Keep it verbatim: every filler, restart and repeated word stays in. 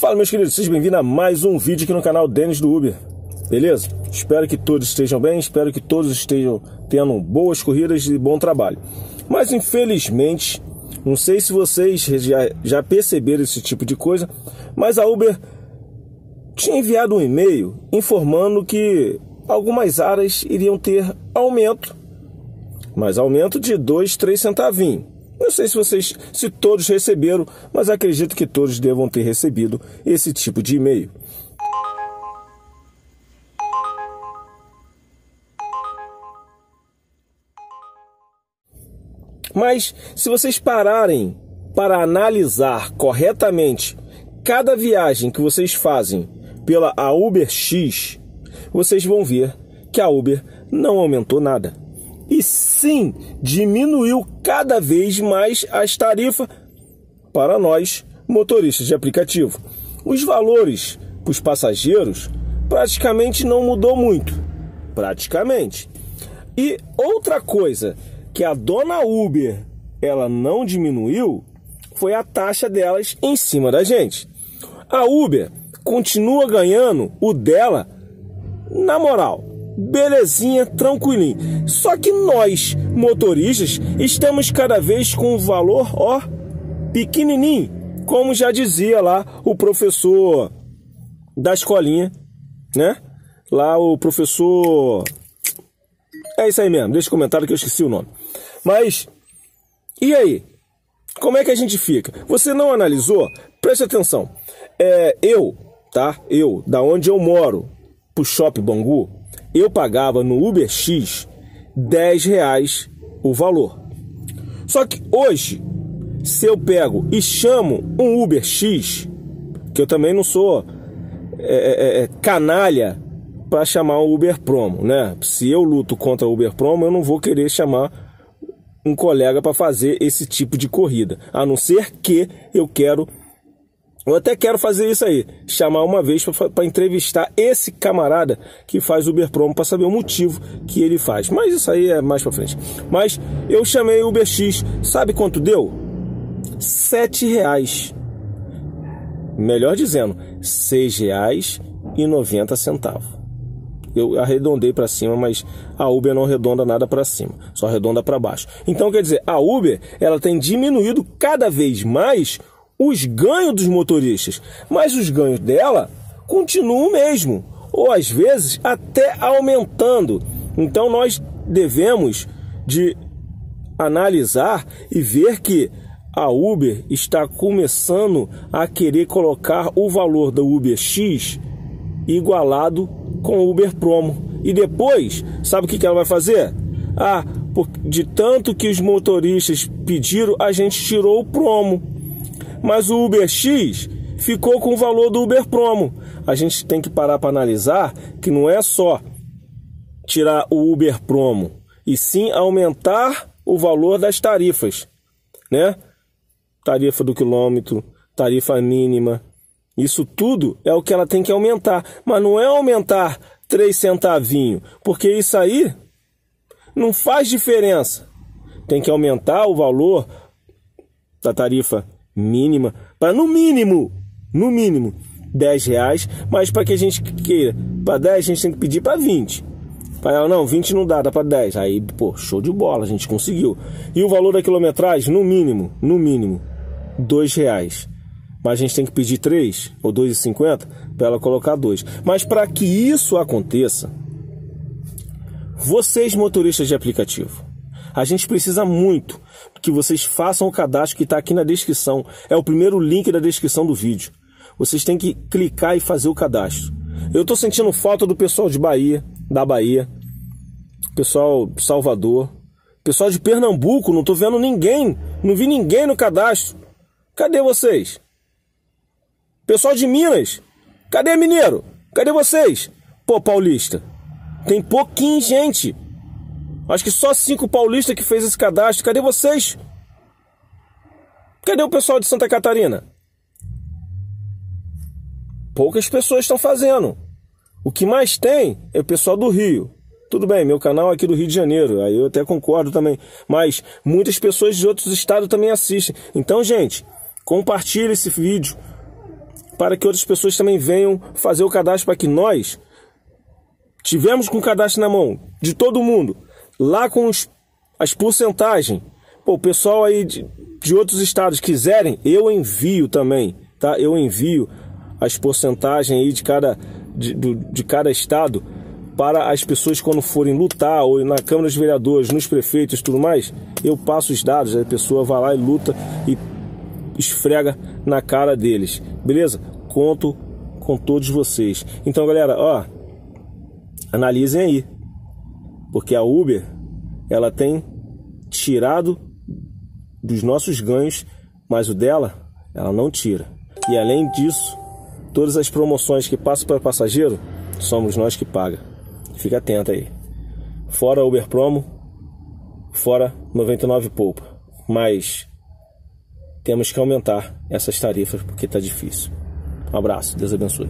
Fala, meus queridos, sejam bem-vindos a mais um vídeo aqui no canal Denis do Uber. Beleza? Espero que todos estejam bem, espero que todos estejam tendo boas corridas e bom trabalho. Mas infelizmente, não sei se vocês já, já perceberam esse tipo de coisa, mas a Uber tinha enviado um e-mail informando que algumas áreas iriam ter aumento, mas aumento de dois, três centavinhos. Não sei se vocês, se todos receberam, mas acredito que todos devam ter recebido esse tipo de e-mail. Mas se vocês pararem para analisar corretamente cada viagem que vocês fazem pela a Uber X, vocês vão ver que a Uber não aumentou nada. E sim, diminuiu cada vez mais as tarifas para nós, motoristas de aplicativo. Os valores para os passageiros praticamente não mudou muito. Praticamente. E outra coisa que a dona Uber ela não diminuiu foi a taxa delas em cima da gente. A Uber continua ganhando o dela na moral. Belezinha, tranquilinho. Só que nós, motoristas, estamos cada vez com um valor, ó, pequenininho. Como já dizia lá o professor da escolinha, né? Lá o professor... É isso aí mesmo, deixa o comentário que eu esqueci o nome. Mas, e aí? Como é que a gente fica? Você não analisou? Preste atenção. É, eu, tá? Eu, da onde eu moro, pro Shopping Bangu, eu pagava no Uber X dez reais o valor. Só que hoje, se eu pego e chamo um Uber X, que eu também não sou é, é, canalha para chamar um Uber Promo, né? Se eu luto contra o Uber Promo, eu não vou querer chamar um colega para fazer esse tipo de corrida. A não ser que eu quero... Eu até quero fazer isso aí, chamar uma vez para entrevistar esse camarada que faz Uber Promo para saber o motivo que ele faz. Mas isso aí é mais para frente. Mas eu chamei o Uber X, sabe quanto deu? sete reais. Melhor dizendo, seis reais e noventa centavos. Eu arredondei para cima, mas a Uber não arredonda nada para cima, só arredonda para baixo. Então quer dizer, a Uber ela tem diminuído cada vez mais os ganhos dos motoristas, mas os ganhos dela continuam o mesmo, ou às vezes até aumentando. Então nós devemos de analisar e ver que a Uber está começando a querer colocar o valor da Uber X igualado com o Uber Promo. E depois, sabe o que ela vai fazer? Ah, de tanto que os motoristas pediram, a gente tirou o Promo. Mas o Uber X ficou com o valor do Uber Promo. A gente tem que parar para analisar que não é só tirar o Uber Promo, e sim aumentar o valor das tarifas, né? Tarifa do quilômetro, tarifa mínima. Isso tudo é o que ela tem que aumentar. Mas não é aumentar três centavinhos, porque isso aí não faz diferença. Tem que aumentar o valor da tarifa mínima, para no mínimo, no mínimo, dez reais, mas para que a gente queira, para dez a gente tem que pedir para vinte. Para ela, não, vinte não dá, dá para dez. Aí, pô, show de bola, a gente conseguiu. E o valor da quilometragem, no mínimo, no mínimo, dois reais. Mas a gente tem que pedir três ou dois e cinquenta para ela colocar dois. Mas para que isso aconteça, vocês motoristas de aplicativo, a gente precisa muito que vocês façam o cadastro que está aqui na descrição. É o primeiro link da descrição do vídeo. Vocês têm que clicar e fazer o cadastro. Eu estou sentindo falta do pessoal de Bahia, da Bahia, pessoal de Salvador, pessoal de Pernambuco, não estou vendo ninguém, não vi ninguém no cadastro. Cadê vocês? Pessoal de Minas, cadê mineiro? Cadê vocês? Pô, paulista, tem pouquinho gente. Acho que só cinco paulistas que fez esse cadastro. Cadê vocês? Cadê o pessoal de Santa Catarina? Poucas pessoas estão fazendo. O que mais tem é o pessoal do Rio. Tudo bem, meu canal é aqui do Rio de Janeiro, aí eu até concordo também. Mas muitas pessoas de outros estados também assistem. Então, gente, compartilhe esse vídeo para que outras pessoas também venham fazer o cadastro, para que nós tivemos com o cadastro na mão de todo mundo, lá com os, as porcentagens. Pô, o pessoal aí de, de outros estados quiserem, eu envio também, tá? Eu envio as porcentagens aí de cada, de, do, de cada estado para as pessoas quando forem lutar, ou na Câmara dos Vereadores, nos prefeitos e tudo mais, eu passo os dados, a pessoa vai lá e luta e esfrega na cara deles, beleza? Conto com todos vocês. Então, galera, ó, analisem aí, porque a Uber, ela tem tirado dos nossos ganhos, mas o dela, ela não tira. E além disso, todas as promoções que passam para passageiro, somos nós que paga. Fica atento aí. Fora Uber Promo, fora noventa e nove Poupa. Mas temos que aumentar essas tarifas porque tá difícil. Um abraço, Deus abençoe.